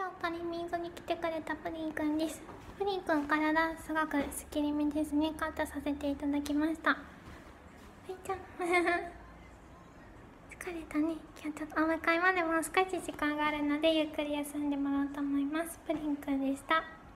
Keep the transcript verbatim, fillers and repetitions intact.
のトリミングに来てくれたプリンくんです。プリンくん体すごくすっきりめですね。カットさせていただきました。はいちゃん疲れたね。今日ちょっとお迎えまでもう少し時間があるのでゆっくり休んでもらおうと思います。プリンくんでした。